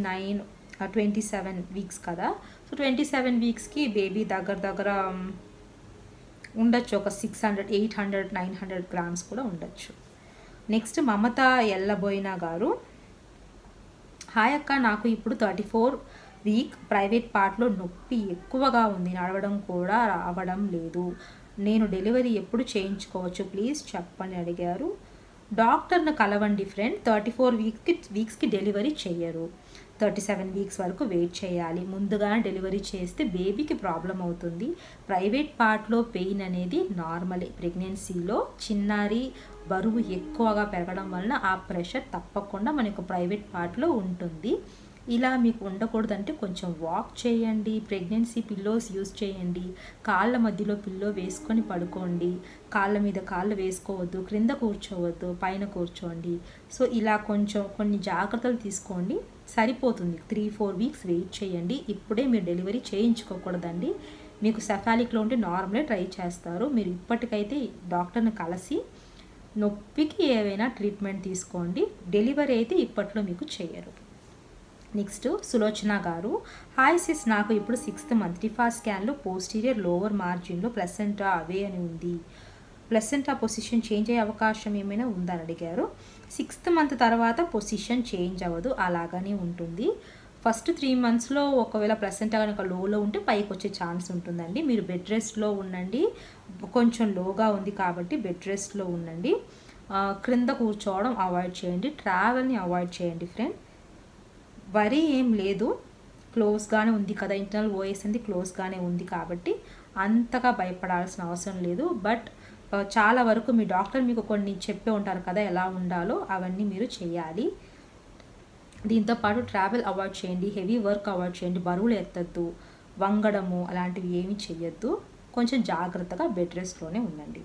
27 weeks కదా. సో 27 weeksకి బేబీ దగ్గర ఉండొచ్చు ఒక 600, 800, 900 grams కూడా ఉండొచ్చు. నెక్స్ట్ మమత ఎల్లబోయినా గారు, హాయ్ అక్క, నాకు ఇప్పుడు 34 week, ప్రైవేట్ పార్ట్లో నొప్పి ఎక్కువగా ఉంది, నడవడం కూడా రావడం లేదు. నేను డెలివరీ ఎప్పుడు చేయించుకోవచ్చు ప్లీజ్ చెప్పని అడిగారు. డాక్టర్ను కలవండి ఫ్రెండ్. 34 weeksకి డెలివరీ చెయ్యరు. 37 weeks వరకు వెయిట్ చేయాలి. ముందుగానే డెలివరీ చేస్తే బేబీకి ప్రాబ్లం అవుతుంది. ప్రైవేట్ పార్ట్లో పెయిన్ అనేది నార్మలే. ప్రెగ్నెన్సీలో చిన్నారి బరువు ఎక్కువగా పెరగడం వలన ఆ ప్రెషర్ తప్పకుండా మనకు ప్రైవేట్ పార్ట్లో ఉంటుంది. ఇలా మీకు ఉండకూడదంటే కొంచెం వాక్ చేయండి. ప్రెగ్నెన్సీ పిల్లోస్ యూస్ చేయండి. కాళ్ళ మధ్యలో పిల్లో వేసుకొని పడుకోండి. కాళ్ళ మీద కాళ్ళు వేసుకోవద్దు, క్రింద కూర్చోవద్దు, పైన కూర్చోండి. సో ఇలా కొన్ని జాగ్రత్తలు తీసుకోండి, సరిపోతుంది. 3-4 weeks వెయిట్ చేయండి. ఇప్పుడే మీరు డెలివరీ చేయించుకోకూడదండి. మీకు సెఫాలిక్లో ఉంటే నార్మలే ట్రై చేస్తారు. మీరు ఇప్పటికైతే డాక్టర్ని కలిసి నొప్పికి ఏవైనా ట్రీట్మెంట్ తీసుకోండి. డెలివరీ అయితే ఇప్పట్లో మీకు చేయరు. నెక్స్ట్ సులోచన గారు, హాయ్ సిస్, నాకు ఇప్పుడు 6th month టిఫా స్కాన్లో పోస్టీరియర్ లోవర్ మార్జిన్లో ప్లసెంటా అవే అని ఉంది. ప్లసెంటా పొజిషన్ చేంజ్ అయ్యే అవకాశం ఏమైనా ఉందని అడిగారు. 6th month తర్వాత పొజిషన్ చేంజ్ అవ్వదు, అలాగనే ఉంటుంది. ఫస్ట్ 3 monthsలో ఒకవేళ ప్లసెంటా కనుక లోలో ఉంటే పైకి వచ్చే ఛాన్స్ ఉంటుందండి. మీరు బెడ్ రెస్ట్లో ఉండండి. కొంచెం లోగా ఉంది కాబట్టి బెడ్ రెస్ట్లో ఉండండి. క్రింద కూర్చోవడం అవాయిడ్ చేయండి. ట్రావెల్ని అవాయిడ్ చేయండి ఫ్రెండ్. వరి ఏం లేదు. క్లోజ్గానే ఉంది కదా, ఇంటర్నల్ ఓఎస్ అనేది క్లోజ్గానే ఉంది కాబట్టి అంతగా భయపడాల్సిన అవసరం లేదు. బట్ చాలా వరకు మీ డాక్టర్ మీకు కొన్ని చెప్పే ఉంటారు కదా ఎలా ఉండాలో, అవన్నీ మీరు చేయాలి. దీంతోపాటు ట్రావెల్ అవాయిడ్ చేయండి, హెవీ వర్క్ అవాయిడ్ చేయండి, బరువులు ఎత్తద్దు, వంగడము అలాంటివి ఏమీ చెయ్యొద్దు. కొంచెం జాగ్రత్తగా బెడ్ రెస్ట్లోనే ఉండండి.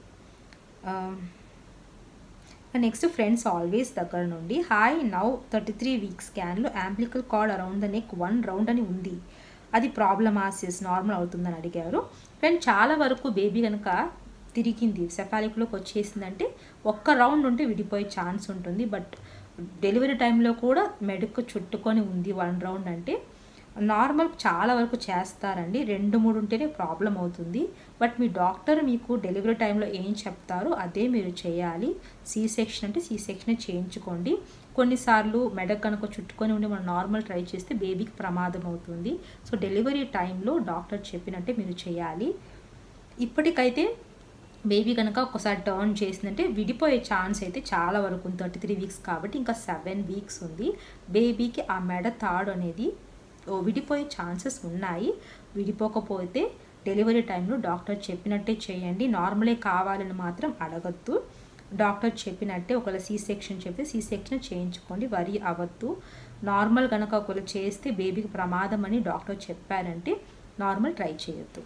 నెక్స్ట్ ఫ్రెండ్స్ ఆల్వేస్ దగ్గర నుండి, హాయ్ నౌ 33 వీక్స్ స్కాన్లో umbilical cord around the neck 1 round అని ఉంది, అది ప్రాబ్లమాసిస్ నార్మల్ అవుతుందని అడిగారు. ఫ్రెండ్ చాలా వరకు బేబీ కనుక తిరిగింది సెఫాలిక్లోకి వచ్చేసిందంటే 1 రౌండ్ ఉంటే విడిపోయే ఛాన్స్ ఉంటుంది. బట్ డెలివరీ టైంలో కూడా మెడకు చుట్టుకొని ఉంది 1 రౌండ్ అంటే నార్మల్ చాలా వరకు చేస్తారండి. 2-3 ఉంటేనే ప్రాబ్లం అవుతుంది. బట్ మీ డాక్టర్ మీకు డెలివరీ టైంలో ఏం చెప్తారో అదే మీరు చేయాలి. సి సెక్షన్ అంటే సి సెక్షన్ చేయించుకోండి. కొన్నిసార్లు మెడ కనుక చుట్టుకొని ఉండి మనం నార్మల్ ట్రై చేస్తే బేబీకి ప్రమాదం అవుతుంది. సో డెలివరీ టైంలో డాక్టర్ చెప్పినట్టే మీరు చేయాలి. ఇప్పటికైతే బేబీ కనుక ఒకసారి టర్న్ చేసిందంటే విడిపోయే ఛాన్స్ అయితే చాలా వరకు ఉంది. 33 వీక్స్ కాబట్టి ఇంకా 7 వీక్స్ ఉంది. బేబీకి ఆ మెడ తాడు అనేది విడిపోయే ఛాన్సెస్ ఉన్నాయి. విడిపోకపోతే డెలివరీ టైంలో డాక్టర్ చెప్పినట్టే చేయండి. నార్మలే కావాలని మాత్రం అడగద్దు. డాక్టర్ చెప్పినట్టే ఒకవేళ సి సెక్షన్ చెప్తే సి సెక్షన్ చేయించుకోండి, వరి అవ్వద్దు. నార్మల్ కనుక ఒకవేళ చేస్తే బేబీకి ప్రమాదం అని డాక్టర్ చెప్పారంటే నార్మల్ ట్రై చేయొద్దు.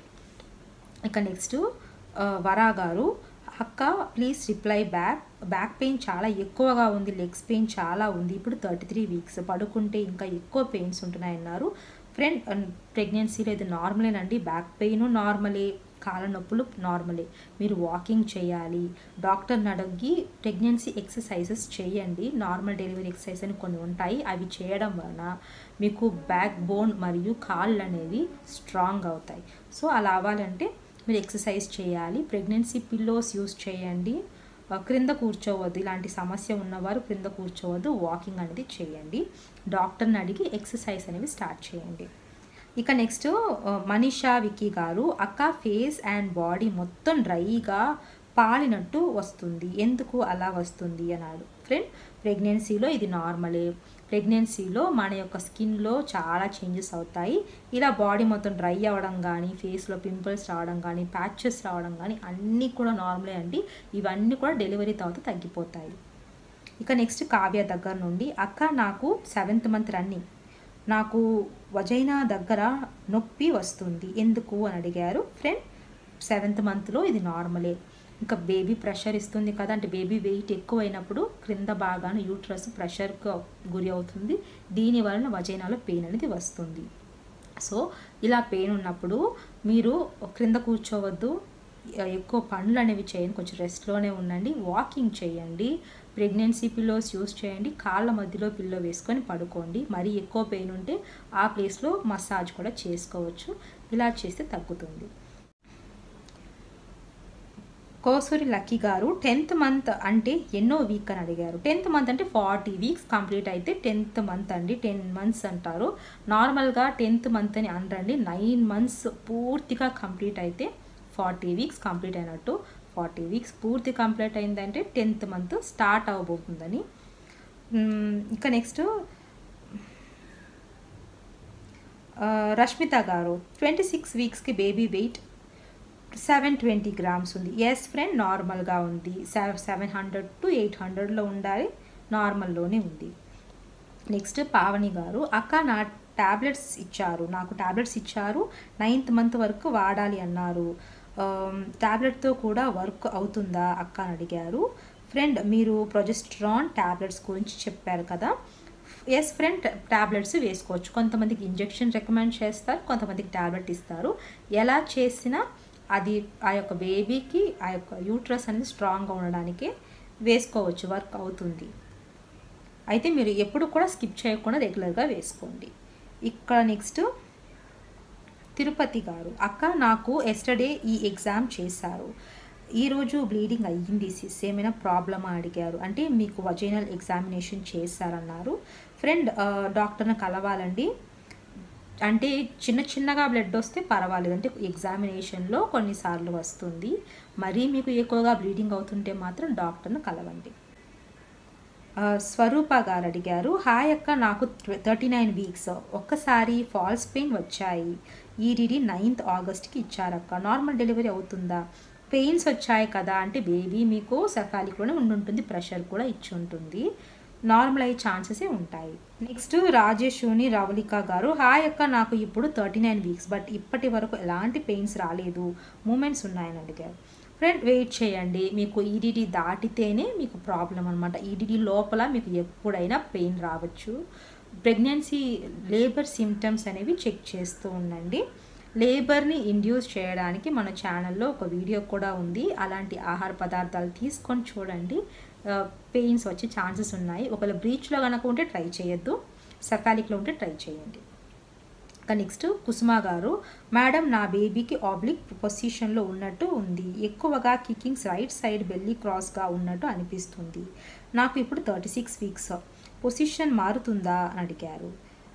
ఇక నెక్స్ట్ వరా గారు, అక్క ప్లీజ్ రిప్లై బ్యాక్ పెయిన్ చాలా ఎక్కువగా ఉంది, లెగ్స్ పెయిన్ చాలా ఉంది, ఇప్పుడు 33 వీక్స్ పడుకుంటే ఇంకా ఎక్కువ పెయిన్స్ ఉంటున్నాయన్నారు. ఫ్రెండ్ ప్రెగ్నెన్సీలో ఇది నార్మలేనండి. బ్యాక్ పెయిన్ నార్మలే, కాళ్ళ నొప్పులు నార్మలే. మీరు వాకింగ్ చేయాలి, డాక్టర్ని అడిగి ప్రెగ్నెన్సీ ఎక్సర్సైజెస్ చేయండి. నార్మల్ డెలివరీ ఎక్సర్సైజ్ అని కొన్ని ఉంటాయి, అవి చేయడం వలన మీకు బ్యాక్ బోన్ మరియు కాళ్ళు అనేవి స్ట్రాంగ్ అవుతాయి. సో అలా అవ్వాలంటే మీరు ఎక్సర్సైజ్ చేయాలి. ప్రెగ్నెన్సీ పిల్లోస్ యూస్ చేయండి. క్రింద కూర్చోవద్దు, ఇలాంటి సమస్య ఉన్నవారు క్రింద కూర్చోవద్దు. వాకింగ్ అనేది చేయండి. డాక్టర్ని అడిగి ఎక్సర్సైజ్ అనేవి స్టార్ట్ చేయండి. ఇక నెక్స్ట్ మనీషా విక్కీ గారు, అక్క ఫేస్ అండ్ బాడీ మొత్తం డ్రైగా పాలినట్టు వస్తుంది, ఎందుకు అలా వస్తుంది అన్నాడు. ఫ్రెండ్ ప్రెగ్నెన్సీలో ఇది నార్మలే. ప్రెగ్నెన్సీలో మన యొక్క స్కిన్లో చాలా చేంజెస్ అవుతాయి. ఇలా బాడీ మొత్తం డ్రై అవ్వడం కానీ, ఫేస్లో పింపుల్స్ రావడం కానీ, ప్యాచెస్ రావడం కానీ అన్నీ కూడా నార్మలే అండి. ఇవన్నీ కూడా డెలివరీ తర్వాత తగ్గిపోతాయి. ఇక నెక్స్ట్ కావ్య దగ్గర నుండి, అక్క నాకు 7th మంత్ రన్నింగ్, నాకు వజైనా దగ్గర నొప్పి వస్తుంది, ఎందుకు అని అడిగారు. ఫ్రెండ్ 7th మంత్లో ఇది నార్మలే. ఇంకా బేబీ ప్రెషర్ ఇస్తుంది కదా, అంటే బేబీ వెయిట్ ఎక్కువైనప్పుడు క్రింద భాగాన యూట్రస్ ప్రెషర్కు గురి అవుతుంది. దీని వలన వజైనాలో పెయిన్ అనేది వస్తుంది. సో ఇలా పెయిన్ ఉన్నప్పుడు మీరు క్రింద కూర్చోవద్దు, ఎక్కువ పనులు అనేవి చేయండి, కొంచెం రెస్ట్లోనే ఉండండి, వాకింగ్ చేయండి, ప్రెగ్నెన్సీ పిల్లోస్ యూస్ చేయండి, కాళ్ళ మధ్యలో పిల్లో వేసుకొని పడుకోండి. మరీ ఎక్కువ పెయిన్ ఉంటే ఆ ప్లేస్లో మసాజ్ కూడా చేసుకోవచ్చు. ఇలా చేస్తే తగ్గుతుంది. కోసూరి లక్కీ గారు, 10th మంత్ అంటే ఎన్నో వీక్ అని అడిగారు. 10th మంత్ అంటే 40 వీక్స్ కంప్లీట్ అయితే 10th మంత్ అండి. 10 months అంటారు. నార్మల్గా 10th మంత్ అని అనరండి. 9 months పూర్తిగా కంప్లీట్ అయితే 40 వీక్స్ కంప్లీట్ అయినట్టు. 40 వీక్స్ పూర్తి కంప్లీట్ అయిందంటే 10th మంత్ స్టార్ట్ అవ్వబోతుందని. ఇక నెక్స్ట్ రష్మిత గారు, 26 వీక్స్కి బేబీ వెయిట్ 720 grams ఉంది. ఎస్ ఫ్రెండ్ నార్మల్గా ఉంది. 700 to 800లో ఉండాలి, నార్మల్లోనే ఉంది. నెక్స్ట్ పావని గారు, అక్క నాకు ట్యాబ్లెట్స్ ఇచ్చారు, 9th మంత్ వరకు వాడాలి అన్నారు, ట్యాబ్లెట్తో కూడా వర్క్ అవుతుందా అక్క అని అడిగారు. ఫ్రెండ్ మీరు ప్రొజెస్ట్రాన్ ట్యాబ్లెట్స్ గురించి చెప్పారు కదా. ఎస్ ఫ్రెండ్ ట్యాబ్లెట్స్ వేసుకోవచ్చు. కొంతమందికి ఇంజెక్షన్ రికమెండ్ చేస్తారు, కొంతమందికి ట్యాబ్లెట్ ఇస్తారు. ఎలా చేసినా అది ఆ యొక్క బేబీకి ఆ యొక్క యూట్రస్ అనేది స్ట్రాంగ్గా ఉండడానికే వేసుకోవచ్చు, వర్క్ అవుతుంది. అయితే మీరు ఎప్పుడు కూడా స్కిప్ చేయకుండా రెగ్యులర్గా వేసుకోండి. ఇక్కడ నెక్స్ట్ తిరుపతి గారు, అక్క నాకు ఎస్టర్డే ఈ ఎగ్జామ్ చేశారు, ఈరోజు బ్లీడింగ్ అయ్యింది, సిస్ ఏమైనా ప్రాబ్లమా అడిగారు. అంటే మీకు వజైనల్ ఎగ్జామినేషన్ చేశారన్నారు. ఫ్రెండ్ డాక్టర్ని కలవాలండి. అంటే చిన్నగా బ్లడ్ వస్తే పర్వాలేదు, అంటే ఎగ్జామినేషన్లో కొన్నిసార్లు వస్తుంది. మరీ మీకు ఎక్కువగా బ్లీడింగ్ అవుతుంటే మాత్రం డాక్టర్ని కలవండి. స్వరూప గారు అడిగారు, హాయ్ అక్క, నాకు 39 వీక్స్, ఒక్కసారి ఫాల్స్ పెయిన్ వచ్చాయి. ఈడీడీ 9th ఆగస్ట్కి ఇచ్చారక్క, నార్మల్ డెలివరీ అవుతుందా? పెయిన్స్ వచ్చాయి కదా అంటే బేబీ మీకు సెఫాలిక్లోనే ఉండుంటుంది, ప్రెషర్ కూడా ఇచ్చి ఉంటుంది, నార్మల్ అయ్యే ఛాన్సెసే ఉంటాయి. నెక్స్ట్ రాజేశ్వని రవళిక గారు, హాయ్ అక్క, నాకు ఇప్పుడు 39 వీక్స్ బట్ ఇప్పటి వరకు ఎలాంటి పెయిన్స్ రాలేదు, మూమెంట్స్ ఉన్నాయని అడిగారు. ఫ్రెండ్ వెయిట్ చేయండి, మీకు ఈడీడీ దాటితేనే మీకు ప్రాబ్లం అనమాట. ఈడీడీ లోపల మీకు ఎప్పుడైనా పెయిన్ రావచ్చు. ప్రెగ్నెన్సీ లేబర్ సిమ్టమ్స్ అనేవి చెక్ చేస్తూ ఉండండి. లేబర్ని ఇండ్యూస్ చేయడానికి మన ఛానల్లో ఒక వీడియో కూడా ఉంది, అలాంటి ఆహార పదార్థాలు తీసుకొని చూడండి, పెయిన్స్ వచ్చే ఛాన్సెస్ ఉన్నాయి. ఒకవేళ బ్రీచ్లో కనుక ఉంటే ట్రై చేయొద్దు, సెఫాలిక్లో ఉంటే ట్రై చేయండి. నెక్స్ట్ కుసుమ గారు, మేడం నా బేబీకి ఆబ్లిక్ పొజిషన్లో ఉన్నట్టు ఉంది, ఎక్కువగా కికింగ్స్ రైట్ సైడ్ బెల్లీ క్రాస్గా ఉన్నట్టు అనిపిస్తుంది, నాకు ఇప్పుడు 36 వీక్స్, పొజిషన్ మారుతుందా అని అడిగారు.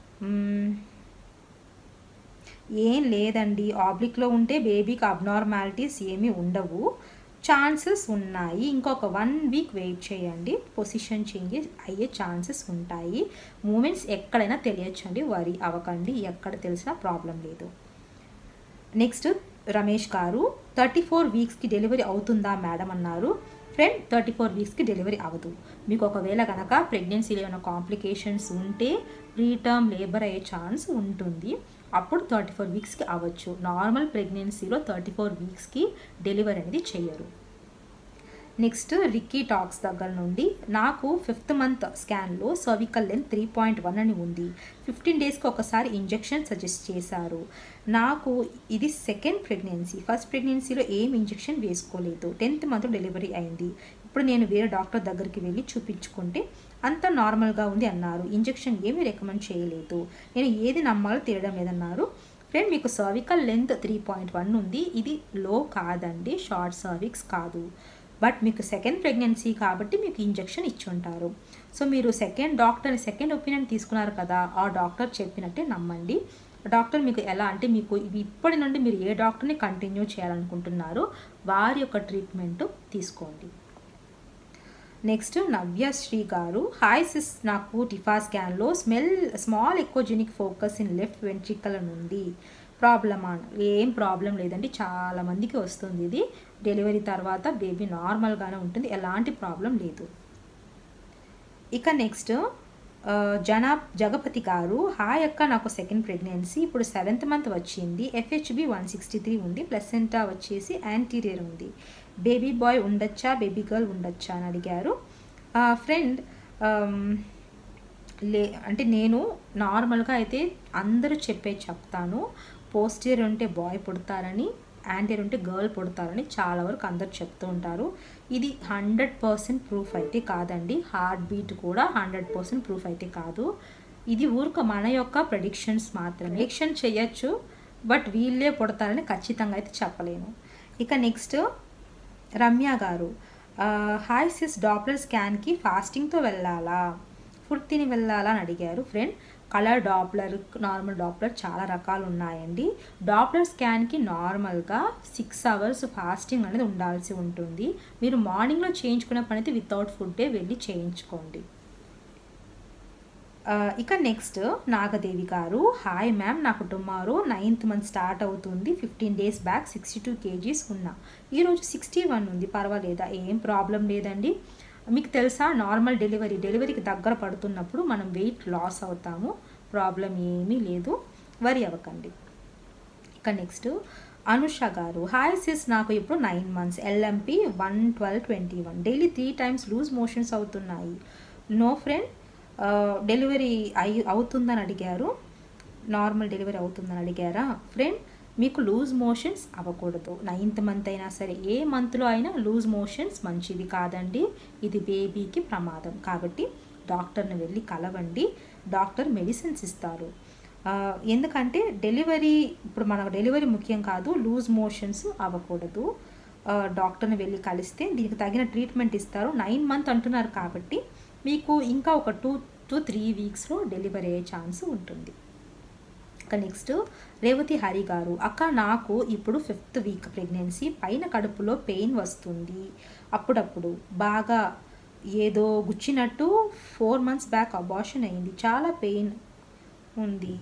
ఏం లేదండి, ఆబ్లిక్లో ఉంటే బేబీకి అబ్నార్మాలిటీస్ ఏమీ ఉండవు, ఛాన్సెస్ ఉన్నాయి, ఇంకొక 1 వీక్ వెయిట్ చేయండి, పొజిషన్ చేంజ్ అయ్యే ఛాన్సెస్ ఉంటాయి, మూమెంట్స్ ఎక్కడైనా తెలియచ్చండి, వరీ అవ్వకండి, ఎక్కడ తెలిసినా ప్రాబ్లం లేదు. నెక్స్ట్ రమేష్ గారు, 34 వీక్స్కి డెలివరీ అవుతుందా మేడం అన్నారు. ఫ్రెండ్ 34 వీక్స్కి డెలివరీ అవ్వదు, మీకు ఒకవేళ కనుక ప్రెగ్నెన్సీలో ఏమైనా కాంప్లికేషన్స్ ఉంటే ప్రీటర్మ్ లేబర్ అయ్యే ఛాన్స్ ఉంటుంది, అప్పుడు 34 వీక్స్కి అవ్వచ్చు. నార్మల్ ప్రెగ్నెన్సీలో 34 వీక్స్కి డెలివరీ అనేది చేయరు. నెక్స్ట్ రిక్కీ టాక్స్ దగ్గర నుండి, నాకు 5th మంత్ స్కాన్లో సర్వికల్ లెంత్ 3.1 అని ఉంది, 15 డేస్కి ఒకసారి ఇంజెక్షన్ సజెస్ట్ చేశారు, నాకు ఇది సెకండ్ ప్రెగ్నెన్సీ, ఫస్ట్ ప్రెగ్నెన్సీలో ఏం ఇంజెక్షన్ వేసుకోలేదు, 10th మంత్ డెలివరీ అయింది, ఇప్పుడు నేను వేరే డాక్టర్ దగ్గరికి వెళ్ళి చూపించుకుంటే అంతా నార్మల్గా ఉంది అన్నారు, ఇంజెక్షన్ ఏమీ రికమెండ్ చేయలేదు, నేను ఏది నమ్మాలో తెలియడం లేదన్నారు. ఫ్రెండ్ మీకు సర్వికల్ లెంత్ 3.1 ఉంది, ఇది లో కాదండి, షార్ట్ సర్విక్స్ కాదు, బట్ మీకు సెకండ్ ప్రెగ్నెన్సీ కాబట్టి మీకు ఇంజెక్షన్ ఇచ్చి ఉంటారు. సో మీరు సెకండ్ ఒపీనియన్ తీసుకున్నారు కదా, ఆ డాక్టర్ చెప్పినట్టే నమ్మండి. డాక్టర్ మీకు ఎలా అంటే, మీకు ఇప్పటి నుండి మీరు ఏ డాక్టర్ని కంటిన్యూ చేయాలనుకుంటున్నారో వారి యొక్క ట్రీట్మెంట్ తీసుకోండి. నెక్స్ట్ నవ్యశ్రీ గారు, హాయ్ సిస్, నాకు టిఫా స్కాన్లో small echogenic focus in left ventricle నుండి, ప్రాబ్లమా? ఏం ప్రాబ్లం లేదండి, చాలామందికి వస్తుంది ఇది, డెలివరీ తర్వాత బేబీ నార్మల్గానే ఉంటుంది, ఎలాంటి ప్రాబ్లం లేదు. ఇక నెక్స్ట్ జగపతి గారు, హాయ్ అక్క, నాకు సెకండ్ ప్రెగ్నెన్సీ, ఇప్పుడు 7th మంత్ వచ్చింది, FHB 163 ఉంది, ప్లసెంటా వచ్చేసి యాంటీరియర్ ఉంది, బేబీ బాయ్ ఉండొచ్చా, బేబీ గర్ల్ ఉండొచ్చా అని అడిగారు. ఫ్రెండ్ అంటే నేను నార్మల్గా అయితే అందరూ చెప్తాను, పోస్టీరియర్ ఉంటే బాయ్ పుడతారని, యాంటీరియర్ ఉంటే గర్ల్ పుడతారని చాలా వరకు అందరు చెప్తూ ఉంటారు. ఇది 100% ప్రూఫ్ అయితే కాదండి, హార్ట్ బీట్ కూడా 100% ప్రూఫ్ అయితే కాదు, ఇది ఊరిక మన యొక్క ప్రెడిక్షన్స్ మాత్రమే, ప్రెడిక్షన్ చేయొచ్చు బట్ వీళ్ళే పుడతారని ఖచ్చితంగా అయితే చెప్పలేను. ఇక నెక్స్ట్ రమ్య గారు, హాయ్ సిస్, డాప్లర్ స్కాన్కి ఫాస్టింగ్తో వెళ్ళాలా, ఫుడ్ తిని వెళ్ళాలా అని అడిగారు. Friend colour Doppler, normal Doppler చాలా రకాలు ఉన్నాయండి. డాప్లర్ స్కాన్కి నార్మల్గా 6 hours ఫాస్టింగ్ అనేది ఉండాల్సి ఉంటుంది, మీరు మార్నింగ్లో చేయించుకునే పని అయితే వితౌట్ ఫుడ్డే వెళ్ళి చేయించుకోండి. ఇక నెక్స్ట్ నాగదేవి గారు, హాయ్ మ్యామ్, నాకు టుమారో 9th మంత్ స్టార్ట్ అవుతుంది, 15 days బ్యాక్ 62 kgs ఉన్నా, ఈరోజు 61 ఉంది, పర్వాలేదా? ఏం ప్రాబ్లం లేదండి. మీకు తెలుసా, నార్మల్ డెలివరీకి దగ్గర పడుతున్నప్పుడు మనం వెయిట్ లాస్ అవుతాము, ప్రాబ్లం ఏమీ లేదు, వరి అవ్వకండి. ఇక నెక్స్ట్ అనుష గారు, హాయ్ సిస్, నాకు ఇప్పుడు 9 months, LMP 112/21, daily 3 times loose motions అవుతున్నాయి. నో ఫ్రెండ్, డెలివరీ అవుతుందని అడిగారు, నార్మల్ డెలివరీ అవుతుందని అడిగారా? ఫ్రెండ్ మీకు లూజ్ మోషన్స్ అవ్వకూడదు, 9th మంత్ అయినా సరే ఏ మంత్లో అయినా లూజ్ మోషన్స్ మంచిది కాదండి, ఇది బేబీకి ప్రమాదం, కాబట్టి డాక్టర్ని వెళ్ళి కలవండి, డాక్టర్ మెడిసిన్స్ ఇస్తారు. ఎందుకంటే ఇప్పుడు మనకు డెలివరీ ముఖ్యం కాదు, లూజ్ మోషన్స్ అవ్వకూడదు, డాక్టర్ని వెళ్ళి కలిస్తే దీనికి తగిన ట్రీట్మెంట్ ఇస్తారు. 9 month అంటున్నారు కాబట్టి మీకు ఇంకా ఒక 2 to 3 weeksలో డెలివరీ అయ్యే ఛాన్స్ ఉంటుంది. ఇక నెక్స్ట్ రేవతి హరి గారు, అక్క నాకు ఇప్పుడు 5th week ప్రెగ్నెన్సీ, పైన కడుపులో పెయిన్ వస్తుంది, అప్పుడప్పుడు బాగా ఏదో గుచ్చినట్టు 4 months బ్యాక్ అబార్షన్ అయింది. చాలా పెయిన్ ఉంది.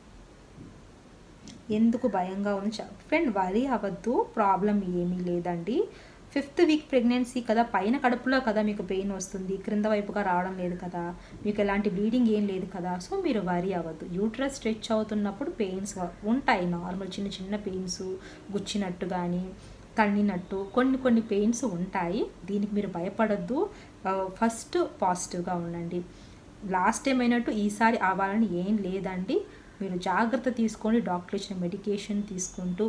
ఎందుకు భయంగా ఉంది? ఫ్రెండ్ వరీ అవ్వద్దు, ప్రాబ్లం ఏమీ లేదండి. 5th వీక్ ప్రెగ్నెన్సీ కదా, పైన కడుపులో కదా మీకు పెయిన్ వస్తుంది, క్రింద వైపుగా రావడం లేదు కదా, మీకు ఎలాంటి బ్లీడింగ్ ఏం లేదు కదా. సో మీరు వరీ అవ్వద్దు. యూట్రస్ స్ట్రెచ్ అవుతున్నప్పుడు పెయిన్స్ ఉంటాయి, నార్మల్ చిన్న చిన్న పెయిన్స్, గుచ్చినట్టు కానీ తన్నినట్టు కొన్ని పెయిన్స్ ఉంటాయి. దీనికి మీరు భయపడద్దు. ఫస్ట్ పాజిటివ్గా ఉండండి. లాస్ట్ టైం అయినట్టు ఈసారి అవ్వాలని ఏం లేదండి. మీరు జాగ్రత్త తీసుకోండి, డాక్టర్ ఇచ్చిన మెడికేషన్ తీసుకుంటూ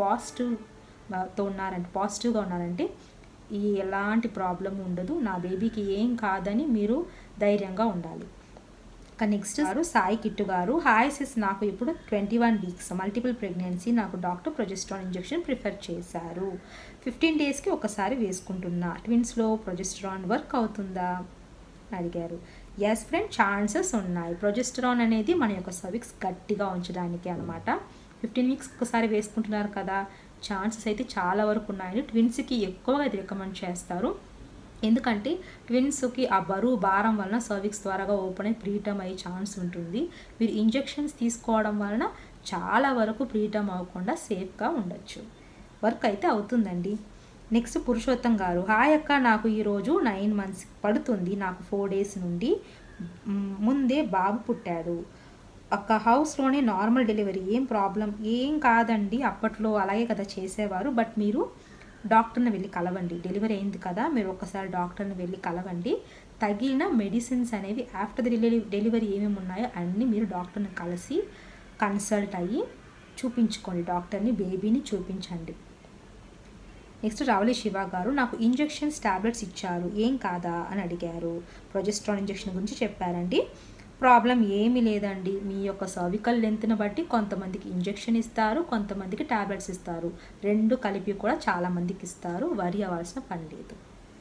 పాజిటివ్గా ఉన్నారంటే ఎలాంటి ప్రాబ్లం ఉండదు. నా బేబీకి ఏం కాదని మీరు ధైర్యంగా ఉండాలి. నెక్స్ట్ గారు సాయి కిట్టు గారు, హాయ్ సిస్, నాకు ఇప్పుడు 21 weeks మల్టిపుల్ ప్రెగ్నెన్సీ. నాకు డాక్టర్ ప్రొజెస్ట్రాన్ ఇంజెక్షన్ ప్రిఫర్ చేశారు. 15 daysకి ఒకసారి వేసుకుంటున్నా. ట్విన్స్లో ప్రొజెస్ట్రాన్ వర్క్ అవుతుందా అడిగారు. ఎస్ ఫ్రెండ్, ఛాన్సెస్ ఉన్నాయి. ప్రొజెస్టరాన్ అనేది మన యొక్క సర్విక్స్ గట్టిగా ఉంచడానికి అనమాట. 15 weeks ఒకసారి వేసుకుంటున్నారు కదా, ఛాన్సెస్ అయితే చాలా వరకు ఉన్నాయని. ట్విన్స్కి ఎక్కువగా ఇది రికమెండ్ చేస్తారు. ఎందుకంటే ట్విన్స్కి ఆ బరువు భారం వలన సర్విక్స్ త్వరగా ఓపెన్ అయ్యి ప్రీటర్మ్ అయ్యే ఛాన్స్ ఉంటుంది. మీరు ఇంజెక్షన్స్ తీసుకోవడం వలన చాలా వరకు ప్రీటర్మ్ అవ్వకుండా సేఫ్గా ఉండొచ్చు. వర్క్ అయితే అవుతుందండి. నెక్స్ట్ పురుషోత్తం గారు, హాయ్ అక్క, నాకు ఈరోజు 9 months పడుతుంది. నాకు 4 days నుండి ముందే బాబు పుట్టాడు. ఒక హౌస్లోనే నార్మల్ డెలివరీ, ఏం ప్రాబ్లం ఏం కాదండి. అప్పట్లో అలాగే కదా చేసేవారు. బట్ మీరు డాక్టర్ని వెళ్ళి కలవండి. డెలివరీ అయింది కదా, మీరు ఒకసారి డాక్టర్ని వెళ్ళి కలవండి. తగిన మెడిసిన్స్ అనేవి ఆఫ్టర్ ద డెలివరీ ఏమేమి ఉన్నాయో అన్నీ మీరు డాక్టర్ని కలిసి కన్సల్ట్ అయ్యి చూపించుకోండి. డాక్టర్ని, బేబీని చూపించండి. నెక్స్ట్ రావలి శివ గారు, నాకు ఇంజెక్షన్స్ టాబ్లెట్స్ ఇచ్చారు, ఏం కాదా అని అడిగారు. ప్రొజెస్ట్రాన్ ఇంజెక్షన్ గురించి చెప్పారండి. ప్రాబ్లం ఏమీ లేదండి. మీ యొక్క సర్వికల్ లెంత్ని బట్టి కొంతమందికి ఇంజెక్షన్ ఇస్తారు, కొంతమందికి టాబ్లెట్స్ ఇస్తారు. 2 కలిపి కూడా చాలామందికి ఇస్తారు. వరి అవ్వాల్సిన పని లేదు.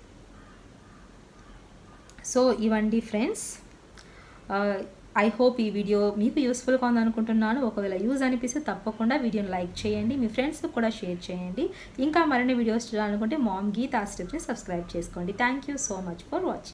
సో ఇవండి ఫ్రెండ్స్. ఐ హోప్ ఈ వీడియో మీకు యూస్ఫుల్గా ఉందనుకుంటున్నాను. ఒకవేళ యూజ్ అనిపిస్తే తప్పకుండా వీడియోని లైక్ చేయండి, మీ ఫ్రెండ్స్కి కూడా షేర్ చేయండి. ఇంకా మరిన్ని వీడియోస్ చూడాలనుకుంటే మామ్ గీతా స్టెప్స్ని సబ్స్క్రైబ్ చేసుకోండి. Thank you so much for watching.